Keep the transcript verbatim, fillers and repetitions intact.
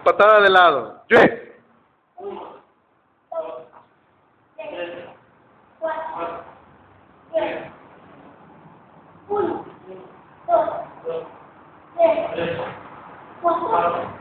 patada de lado. ¡Tres! Uno, dos, tres, cuatro, cinco, uno, dos, tres, cuatro.